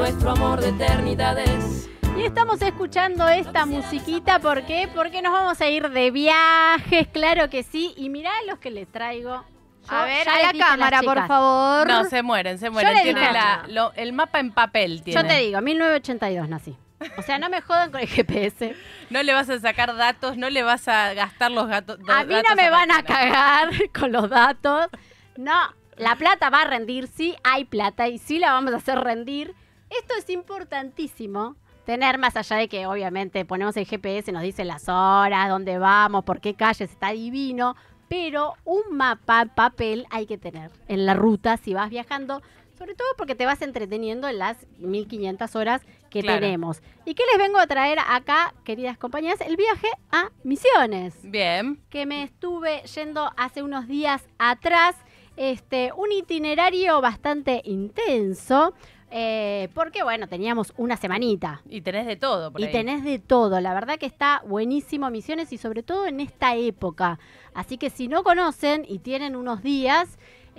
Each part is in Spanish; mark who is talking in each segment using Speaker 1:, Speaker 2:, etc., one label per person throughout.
Speaker 1: nuestro amor de eternidades.
Speaker 2: Y estamos escuchando esta musiquita, ¿por qué? Porque nos vamos a ir de viajes, claro que sí. Y mirá los que les traigo.
Speaker 3: A ver, a la cámara, por favor.
Speaker 4: No, se mueren.
Speaker 2: Yo le
Speaker 4: Tiene
Speaker 2: dije
Speaker 4: el mapa en papel. Tiene.
Speaker 2: Yo te digo, 1982 nací. O sea, no me jodan con el GPS.
Speaker 4: No le vas a sacar datos, no le vas a gastar los datos.
Speaker 2: A mí no me van a cagar con los datos. No, la plata va a rendir, sí hay plata y sí la vamos a hacer rendir. Esto es importantísimo. Tener, más allá de que obviamente ponemos el GPS, nos dice las horas, dónde vamos, por qué calles, está divino. Pero un mapa en papel hay que tener en la ruta si vas viajando, sobre todo porque te vas entreteniendo en las 1500 horas que tenemos. ¿Y qué les vengo a traer acá, queridas compañeras? El viaje a Misiones.
Speaker 4: Bien.
Speaker 2: Que me estuve yendo hace unos días atrás. Un itinerario bastante intenso. Porque, bueno, teníamos una semanita.
Speaker 4: Y tenés de todo por ahí.
Speaker 2: Y tenés de todo. La verdad que está buenísimo Misiones y sobre todo en esta época. Así que si no conocen y tienen unos días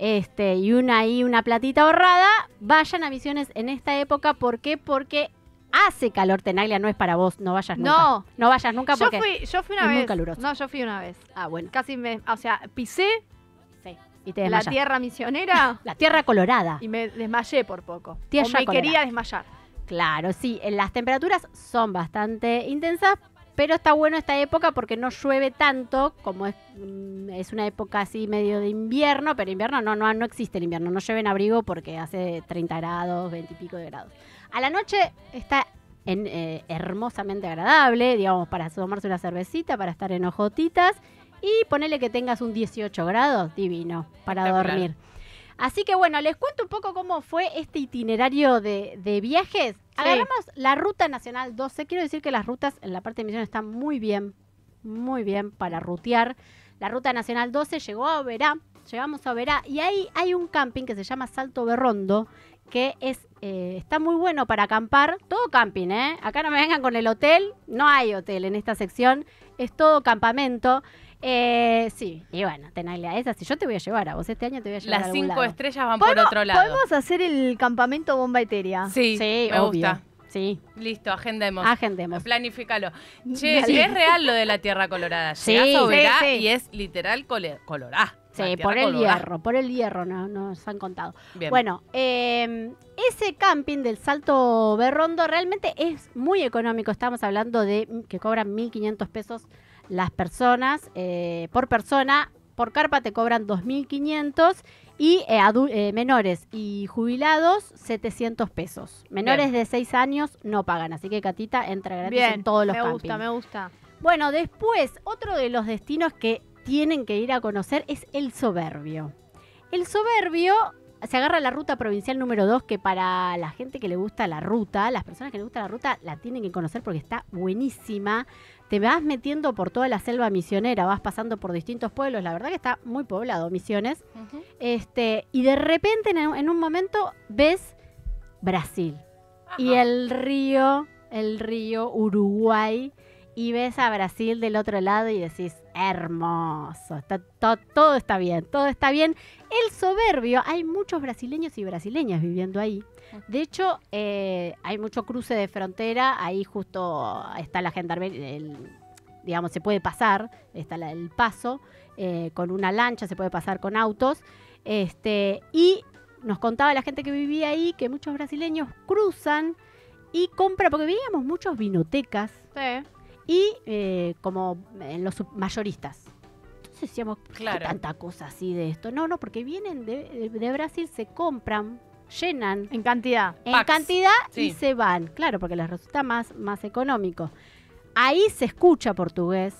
Speaker 2: y una platita ahorrada, vayan a Misiones en esta época. ¿Por qué? Porque hace calor. Tenaglia no es para vos. No vayas nunca. No vayas nunca porque
Speaker 3: yo fui una
Speaker 2: es
Speaker 3: vez.
Speaker 2: muy caluroso.
Speaker 3: No, yo fui una vez.
Speaker 2: Ah, bueno.
Speaker 3: Casi pisé
Speaker 2: Y te
Speaker 3: la
Speaker 2: desmayás.
Speaker 3: tierra misionera
Speaker 2: La tierra colorada.
Speaker 3: y me desmayé por poco.
Speaker 2: Tierra
Speaker 3: O me
Speaker 2: colorada.
Speaker 3: quería desmayar.
Speaker 2: Claro, sí. Las temperaturas son bastante intensas, pero está bueno esta época porque no llueve tanto, como es una época así medio de invierno, pero invierno no existe el invierno. No llueve en abrigo porque hace 30 grados, 20 y pico de grados. A la noche está hermosamente agradable, digamos, para tomarse una cervecita, para estar en hojotitas. Y ponele que tengas un 18 grados, divino, para dormir. Así que bueno, les cuento un poco cómo fue este itinerario de viajes. Agarramos la Ruta Nacional 12. Quiero decir que las rutas en la parte de Misiones están muy bien para rutear. La Ruta Nacional 12 llegamos a Oberá y ahí hay un camping que se llama Salto Berrondo, que está muy bueno para acampar. Todo camping, ¿eh? Acá no me vengan con el hotel, no hay hotel en esta sección, es todo campamento. Sí, y bueno, Tenaglia, esa sí, yo te voy a llevar a vos, este año te voy a llevar a
Speaker 4: Las
Speaker 2: algún
Speaker 4: 5
Speaker 2: lado.
Speaker 4: estrellas van por otro lado.
Speaker 3: ¿Podemos hacer el campamento bomba etérea?
Speaker 4: Sí, me
Speaker 2: obvio.
Speaker 4: gusta.
Speaker 2: Sí,
Speaker 4: Listo, agendemos. Planifícalo. Che,
Speaker 3: Dale.
Speaker 4: es real lo de la tierra colorada.
Speaker 2: Sí,
Speaker 4: Llegás a Oberá
Speaker 3: sí.
Speaker 4: y es literal colorá.
Speaker 2: sí,
Speaker 4: La
Speaker 2: por
Speaker 4: tierra
Speaker 2: el
Speaker 4: colorá.
Speaker 2: hierro, nos han contado.
Speaker 4: Bien.
Speaker 2: Bueno, ese camping del Salto Berrondo realmente es muy económico. Estamos hablando de que cobran 1.500 pesos las personas por persona. Por carpa te cobran 2.500 y menores y jubilados 700 pesos. Menores de 6 años no pagan, así que Catita entra gratis en todos los campings.
Speaker 3: Me gusta.
Speaker 2: Bueno, después, otro de los destinos que tienen que ir a conocer es El Soberbio. El Soberbio se agarra la ruta provincial número 2, que para la gente que le gusta la ruta, las personas que le gusta la ruta, la tienen que conocer porque está buenísima. Te vas metiendo por toda la selva misionera, vas pasando por distintos pueblos. La verdad que está muy poblado Misiones.
Speaker 4: Ujú.
Speaker 2: Y de repente, en un momento, ves Brasil.
Speaker 4: Ajá.
Speaker 2: Y el río Uruguay. Y ves a Brasil del otro lado y decís, hermoso, todo está bien, todo está bien. El Soberbio, hay muchos brasileños y brasileñas viviendo ahí. De hecho, hay mucho cruce de frontera, ahí justo está la gendarmería, digamos, se puede pasar, está el paso, con una lancha, se puede pasar con autos. Y nos contaba la gente que vivía ahí que muchos brasileños cruzan y compran, porque veíamos muchos vinotecas.
Speaker 3: Sí.
Speaker 2: Y como en los mayoristas. Entonces decíamos, ¿por qué
Speaker 4: Claro.
Speaker 2: tanta cosa así de esto? No, porque vienen de Brasil, se compran, llenan
Speaker 3: En cantidad.
Speaker 2: en
Speaker 4: Packs.
Speaker 2: cantidad y
Speaker 4: Sí.
Speaker 2: se van. Claro, porque les resulta más económico. Ahí se escucha portugués,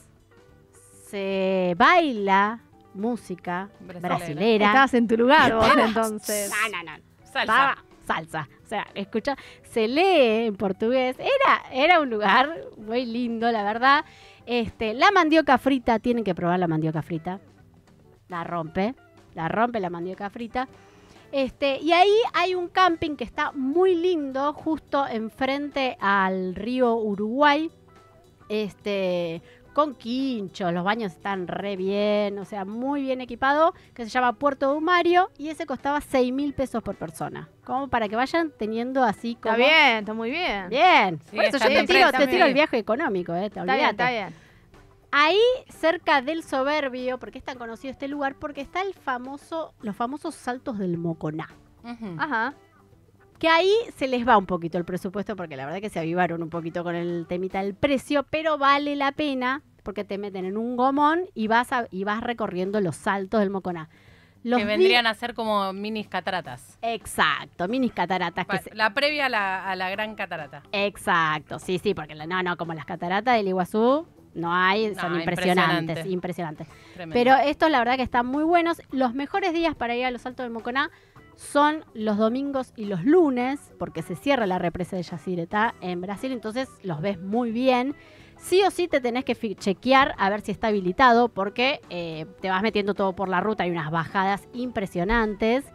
Speaker 2: se baila música brasilera.
Speaker 3: Estabas en tu lugar vos,
Speaker 2: Estabas-
Speaker 3: entonces.
Speaker 2: No.
Speaker 4: Salsa.
Speaker 2: Salsa. O sea, escucha, se lee en portugués. Era un lugar muy lindo, la verdad. La mandioca frita, tienen que probar la mandioca frita. La rompe la mandioca frita. Y ahí hay un camping que está muy lindo, justo enfrente al río Uruguay. con quinchos, los baños están re bien, o sea, muy bien equipado, que se llama Puerto Dumario, y ese costaba 6.000 pesos por persona. Como para que vayan teniendo así como...
Speaker 3: Está bien, está muy bien.
Speaker 2: Bien.
Speaker 4: Sí,
Speaker 2: Por eso
Speaker 4: está
Speaker 2: yo
Speaker 4: bien,
Speaker 2: te tiro
Speaker 4: está bien.
Speaker 2: el viaje económico, te
Speaker 3: Está bien,
Speaker 2: olvidate.
Speaker 3: está bien.
Speaker 2: Ahí, cerca del Soberbio, porque es tan conocido este lugar, porque está los famosos saltos del Moconá.
Speaker 4: Ujú.
Speaker 3: Ajá.
Speaker 2: Que ahí se les va un poquito el presupuesto, porque la verdad que se avivaron un poquito con el temita del precio, pero vale la pena, porque te meten en un gomón y vas recorriendo los saltos del Moconá.
Speaker 4: Que vendrían a ser como minis cataratas.
Speaker 2: Exacto, minis cataratas.
Speaker 4: La previa a la gran catarata.
Speaker 2: Exacto, sí, porque no, como las cataratas del Iguazú, no hay, son
Speaker 4: No,
Speaker 2: impresionantes.
Speaker 4: Tremendo.
Speaker 2: Pero estos la verdad que están muy buenos. Los mejores días para ir a los Saltos del Moconá son los domingos y los lunes, porque se cierra la represa de Yacyretá en Brasil, entonces los ves muy bien. Sí o sí te tenés que chequear a ver si está habilitado, porque te vas metiendo todo por la ruta, hay unas bajadas impresionantes.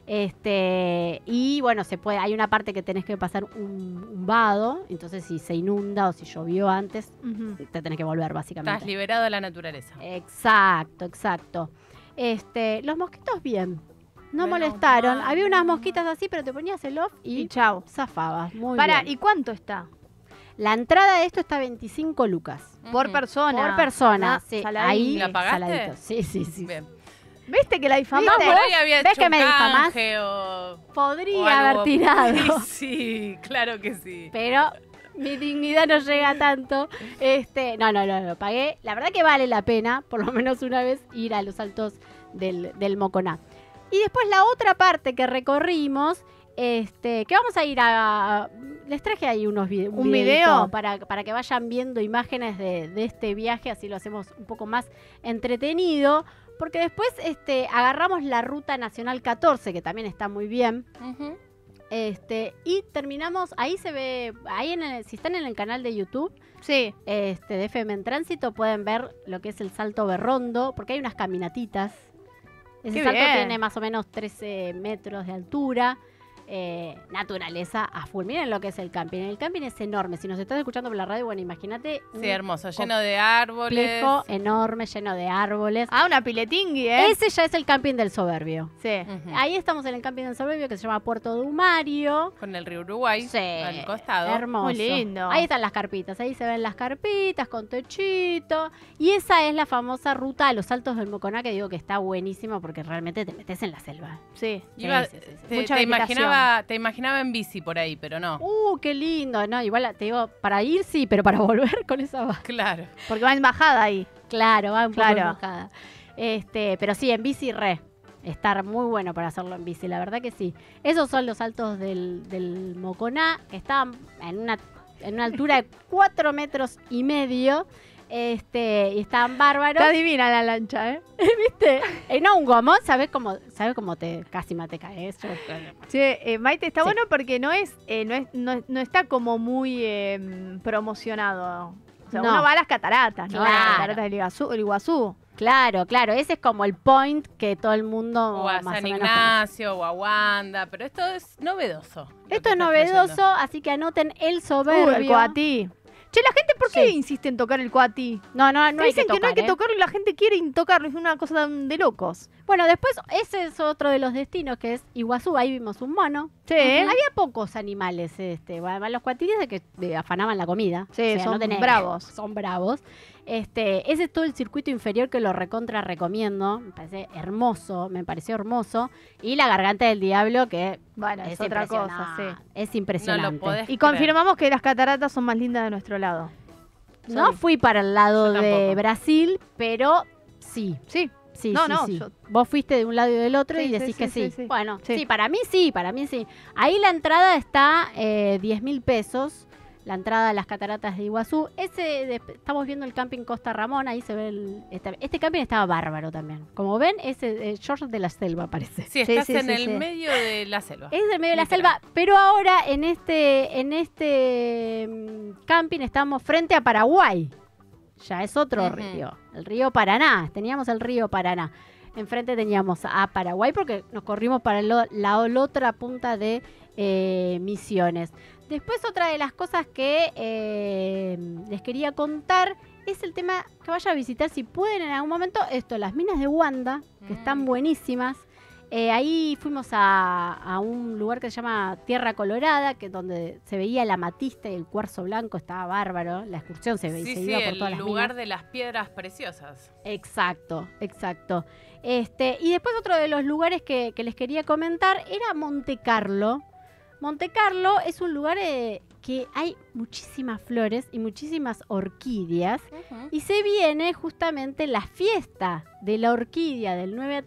Speaker 2: Y bueno, hay una parte que tenés que pasar un vado, entonces si se inunda o si llovió antes,
Speaker 3: Ujú.
Speaker 2: te tenés que volver básicamente.
Speaker 4: Estás liberado de la naturaleza.
Speaker 2: Exacto. Los mosquitos bien. No
Speaker 4: Menos
Speaker 2: molestaron.
Speaker 4: mal.
Speaker 2: Había unas mosquitas así, pero te ponías el off
Speaker 3: Y
Speaker 2: y
Speaker 3: chau.
Speaker 2: zafabas. Muy
Speaker 3: Pará,
Speaker 2: bien.
Speaker 3: ¿y cuánto está?
Speaker 2: La entrada de esto está 25 lucas.
Speaker 3: Por
Speaker 4: Ujú.
Speaker 3: persona.
Speaker 2: Por persona.
Speaker 3: Ah,
Speaker 2: Sí,
Speaker 3: saladín.
Speaker 2: ahí
Speaker 4: ¿La pagaste?
Speaker 2: saladito. Sí.
Speaker 4: Bien.
Speaker 3: ¿Viste que la difamamos?
Speaker 2: ¿Viste?
Speaker 4: Por ahí había
Speaker 2: ¿Ves
Speaker 4: hecho
Speaker 2: que
Speaker 4: un
Speaker 2: me difamás?
Speaker 4: canje o
Speaker 2: Podría
Speaker 4: algo.
Speaker 2: haber tirado.
Speaker 4: Sí, claro que sí.
Speaker 2: Pero mi dignidad no llega tanto. No, pagué. La verdad que vale la pena, por lo menos una vez, ir a los Altos del Moconá. Y después la otra parte que recorrimos, que vamos a ir a... Les traje ahí un
Speaker 3: ¿Un
Speaker 2: videito
Speaker 3: video?
Speaker 2: para que vayan viendo imágenes de este viaje, así lo hacemos un poco más entretenido. Porque después agarramos la Ruta Nacional 14, que también está muy bien.
Speaker 4: Ujú.
Speaker 2: Y terminamos, ahí se ve, si están en el canal de YouTube
Speaker 3: Sí.
Speaker 2: de FM en Tránsito, pueden ver lo que es el Salto Berrondo, porque hay unas caminatitas. Ese
Speaker 3: Qué
Speaker 2: salto
Speaker 3: bien.
Speaker 2: tiene más o menos 13 metros de altura. Naturaleza a full. Miren lo que es el camping. El camping es enorme. Si nos estás escuchando por la radio, bueno, imagínate un
Speaker 4: Sí, hermoso, lleno de árboles.
Speaker 2: complejo enorme, lleno de árboles.
Speaker 3: Ah, una piletingui, ¿eh?
Speaker 2: Ese ya es el camping del Soberbio.
Speaker 3: Sí.
Speaker 4: Ujú.
Speaker 2: Ahí estamos en el camping del Soberbio, que se llama Puerto Dumario.
Speaker 4: Con el río Uruguay
Speaker 2: Sí,
Speaker 4: al costado.
Speaker 2: hermoso.
Speaker 3: Muy lindo.
Speaker 2: Ahí están las carpitas, ahí se ven las carpitas con techito. Y esa es la famosa ruta a los Altos del Moconá, que digo que está buenísimo porque realmente te metes en la selva.
Speaker 3: Sí.
Speaker 4: Iba-
Speaker 2: Sí.
Speaker 3: Mucha
Speaker 4: te
Speaker 3: vegetación.
Speaker 4: imaginaba en bici por ahí, pero no.
Speaker 2: Qué lindo, ¿no? Igual te digo, para ir sí, pero para volver con esa va.
Speaker 4: Claro.
Speaker 3: Porque va en bajada ahí.
Speaker 2: Claro, va un poco
Speaker 3: Claro.
Speaker 2: mojada. Pero sí, en bici estar muy bueno para hacerlo en bici, la verdad que sí. Esos son los Altos del Moconá, que están en una altura de 4,5 metros. Y están bárbaros.
Speaker 3: Está divina la lancha, ¿eh?
Speaker 2: ¿Viste? No, un gomón, ¿sabes cómo casi te caes?
Speaker 3: Che, Maite, está
Speaker 2: Sí.
Speaker 3: bueno porque no está como muy promocionado. O sea,
Speaker 2: No.
Speaker 3: uno va a las cataratas, ¿no? A las
Speaker 2: Claro.
Speaker 3: cataratas del Iguazú.
Speaker 2: Claro, ese es como el point que todo el mundo
Speaker 4: O a
Speaker 2: más
Speaker 4: San
Speaker 2: o menos
Speaker 4: Ignacio, o a Wanda, pero esto es novedoso. lo
Speaker 2: conoce.
Speaker 4: que
Speaker 2: Esto es
Speaker 4: estás
Speaker 2: novedoso,
Speaker 4: trayendo.
Speaker 2: así que anoten el Soberbio.
Speaker 3: El coatí. Che, la gente, ¿por qué
Speaker 2: Sí.
Speaker 3: insiste en tocar el coatí?
Speaker 2: No hay
Speaker 3: Dicen
Speaker 2: que
Speaker 3: que no hay que
Speaker 2: ¿eh?
Speaker 3: tocarlo y la gente quiere tocarlo. Es una cosa de locos.
Speaker 2: Bueno, después ese es otro de los destinos que es Iguazú. Ahí vimos un mono.
Speaker 3: Sí.
Speaker 2: Había pocos animales. Bueno, los cuatillas de que afanaban la comida.
Speaker 3: Sí, son bravos.
Speaker 2: Son bravos. Ese es todo el circuito inferior que lo recontra recomiendo. Me pareció hermoso. Y la garganta del diablo que
Speaker 3: Bueno, es otra cosa, sí.
Speaker 2: Es impresionante.
Speaker 4: No lo podés
Speaker 3: Y
Speaker 4: creer.
Speaker 3: confirmamos que las cataratas son más lindas de nuestro lado.
Speaker 2: No
Speaker 3: Sorry.
Speaker 2: fui para el lado
Speaker 4: Yo
Speaker 2: de
Speaker 4: tampoco.
Speaker 2: Brasil, pero sí.
Speaker 3: Sí.
Speaker 2: Sí,
Speaker 3: No,
Speaker 2: sí,
Speaker 3: no,
Speaker 2: sí.
Speaker 3: yo-
Speaker 2: Vos fuiste de un lado y del otro
Speaker 3: Sí,
Speaker 2: y
Speaker 3: sí,
Speaker 2: decís
Speaker 3: sí,
Speaker 2: que sí.
Speaker 3: sí, sí.
Speaker 2: Bueno,
Speaker 3: Sí.
Speaker 2: sí, para mí sí. Ahí la entrada está 10.000 pesos, la entrada a las cataratas de Iguazú. Estamos viendo el camping Costa Ramón, ahí se ve este camping estaba bárbaro también. Como ven, es George de la Selva, parece.
Speaker 4: Sí, estás
Speaker 3: sí,
Speaker 4: en
Speaker 3: sí,
Speaker 4: el
Speaker 3: sí.
Speaker 4: medio de la selva.
Speaker 2: Es del medio de la
Speaker 4: Literal.
Speaker 2: selva, pero ahora en camping estamos frente a Paraguay. Ya es otro
Speaker 4: Ujú.
Speaker 2: río, el río Paraná. Teníamos el río Paraná. Enfrente teníamos a Paraguay porque nos corrimos para la otra punta de Misiones. Después otra de las cosas que les quería contar es el tema que vaya a visitar si pueden en algún momento. Las minas de Wanda, que están buenísimas. Ahí fuimos a un lugar que se llama Tierra Colorada, que donde se veía la amatista y el cuarzo blanco, estaba bárbaro. La excursión se iba por todas las minas.
Speaker 4: El lugar de las piedras preciosas.
Speaker 2: Exacto. Y después otro de los lugares que les quería comentar era Monte Carlo. Monte Carlo es un lugar que hay muchísimas flores y muchísimas orquídeas. Y se viene justamente la fiesta de la orquídea del 9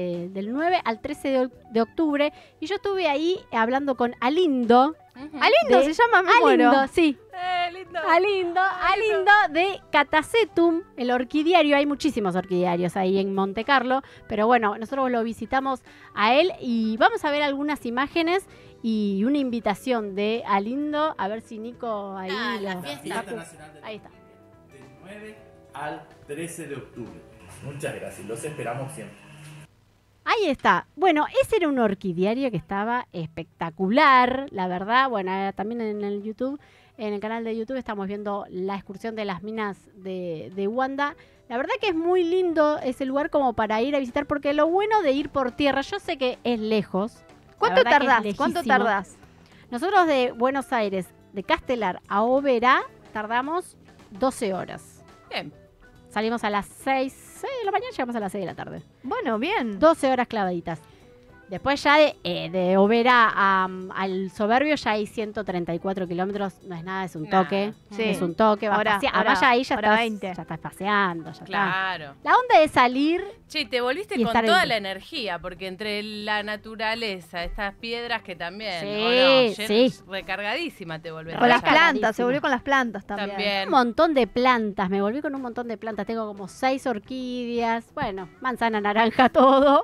Speaker 2: al 13 de octubre. Y yo estuve ahí hablando con Alindo.
Speaker 3: Alindo se llama, me muero.
Speaker 2: Alindo, sí.
Speaker 4: Lindo.
Speaker 2: Alindo de Catasetum, el orquidiario. Hay muchísimos orquidiarios ahí en Monte Carlo. Pero bueno, nosotros lo visitamos a él y vamos a ver algunas imágenes y una invitación de Alindo. A ver si Nico ahí
Speaker 5: la fiesta nacional de
Speaker 2: ahí está.
Speaker 5: Del 9 al 13 de octubre. Muchas gracias, los esperamos siempre.
Speaker 2: Ahí está. Bueno, ese era un orquidiario que estaba espectacular, la verdad. Bueno, también en el YouTube, en el canal de YouTube estamos viendo la excursión de las minas de Wanda. La verdad que es muy lindo ese lugar como para ir a visitar, porque lo bueno de ir por tierra, yo sé que es lejos.
Speaker 3: ¿Cuánto tardás?
Speaker 2: Nosotros de Buenos Aires, de Castelar a Oberá, tardamos 12 horas.
Speaker 4: Bien.
Speaker 2: Salimos a las 6 de la mañana, llegamos a las 6 de la tarde.
Speaker 3: Bueno, bien.
Speaker 2: 12 horas clavaditas. Después ya de Oberá al Soberbio ya hay 134 kilómetros. No es nada, es un toque.
Speaker 3: Sí.
Speaker 2: Es un toque.
Speaker 3: Ahora
Speaker 2: ahí ya
Speaker 3: estás
Speaker 2: 20. Ya estás paseando. Ya
Speaker 4: Claro.
Speaker 2: está. La onda de salir...
Speaker 4: Che, te volviste
Speaker 2: y
Speaker 4: con
Speaker 2: estar
Speaker 4: toda
Speaker 2: dentro.
Speaker 4: la energía, porque entre la naturaleza, estas piedras que también,
Speaker 2: Sí.
Speaker 4: recargadísima te volvés.
Speaker 3: Con las
Speaker 2: Allá.
Speaker 3: plantas, se volvió con las plantas también.
Speaker 2: Un montón de plantas. Me volví con un montón de plantas. Tengo como 6 orquídeas. Bueno, manzana, naranja, todo.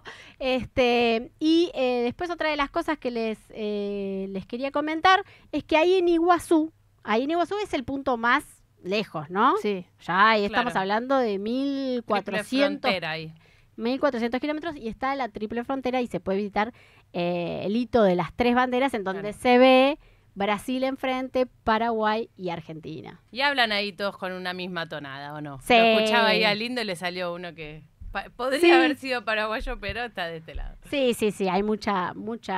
Speaker 2: Y después otra de las cosas que les quería comentar es que ahí en Iguazú es el punto más lejos, ¿no?
Speaker 3: Sí.
Speaker 2: Ya ahí
Speaker 4: Claro.
Speaker 2: estamos hablando de
Speaker 4: Triple
Speaker 2: 1400
Speaker 4: frontera ahí.
Speaker 2: 1400 kilómetros y está la triple frontera y se puede visitar el hito de las 3 banderas en donde
Speaker 4: Claro.
Speaker 2: se ve Brasil enfrente, Paraguay y Argentina.
Speaker 4: Y hablan ahí todos con una misma tonada, ¿o no?
Speaker 2: Sí.
Speaker 4: Lo escuchaba ahí a Lindo y le salió uno que podría
Speaker 2: Sí.
Speaker 4: haber sido paraguayo, pero está de este lado.
Speaker 2: Sí, hay mucha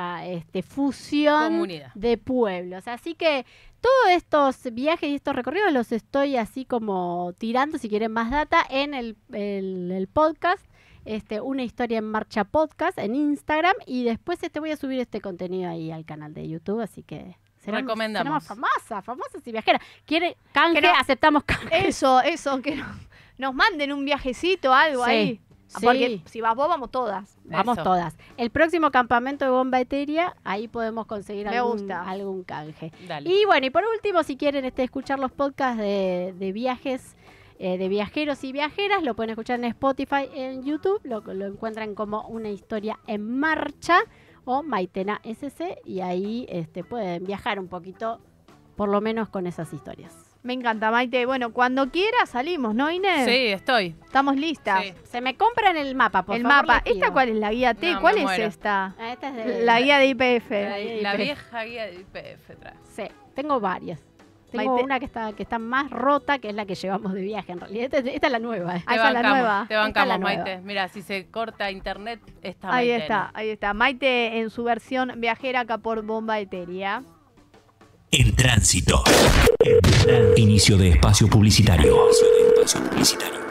Speaker 2: fusión
Speaker 4: Comunidad.
Speaker 2: de pueblos. Así que todos estos viajes y estos recorridos los estoy así como tirando, si quieren más data, en el podcast. Una historia en marcha podcast en Instagram y después voy a subir este contenido ahí al canal de YouTube, así que
Speaker 4: Recomendamos.
Speaker 2: seremos famosas y viajeras. ¿Quiere canje?
Speaker 3: Que no-
Speaker 2: Aceptamos canje.
Speaker 3: Eso, que nos manden un viajecito, algo
Speaker 2: Sí,
Speaker 3: ahí.
Speaker 2: sí.
Speaker 3: Porque si vas vos, vamos todas.
Speaker 2: Vamos
Speaker 4: Eso.
Speaker 2: todas. El próximo campamento de Bomba Etérea, ahí podemos conseguir
Speaker 3: Me gusta.
Speaker 2: algún canje.
Speaker 4: Dale.
Speaker 2: Y bueno, y por último, si quieren escuchar los podcasts de viajes, de viajeros y viajeras, lo pueden escuchar en Spotify, en YouTube, lo encuentran como Una Historia en Marcha o Maitena SC y ahí pueden viajar un poquito, por lo menos con esas historias.
Speaker 3: Me encanta, Maite. Bueno, cuando quieras salimos, ¿no, Inés?
Speaker 4: Sí, estoy.
Speaker 3: Estamos listas.
Speaker 4: Sí.
Speaker 2: Se me compran el mapa, por
Speaker 3: El
Speaker 2: favor.
Speaker 3: mapa.
Speaker 2: les pido.
Speaker 3: ¿Esta cuál es? ¿La guía T?
Speaker 4: No,
Speaker 3: ¿Cuál
Speaker 4: me
Speaker 3: es
Speaker 4: muero.
Speaker 3: esta?
Speaker 2: Esta es de
Speaker 3: La guía de IPF.
Speaker 4: La vieja guía de IPF trae.
Speaker 2: Sí, tengo varias. Tengo
Speaker 3: Maite.
Speaker 2: una que está más rota, que es la que llevamos de viaje en realidad. Esta es la nueva.
Speaker 3: Ah, esa es la nueva.
Speaker 4: Te
Speaker 2: Esta es la
Speaker 4: bancamos,
Speaker 2: nueva.
Speaker 4: Maite. Mira, si se corta internet, está
Speaker 3: Ahí
Speaker 4: Maite.
Speaker 3: está, ahí está. Maite en su versión viajera acá por Bomba Etérea.
Speaker 6: En tránsito. Inicio de espacio publicitario.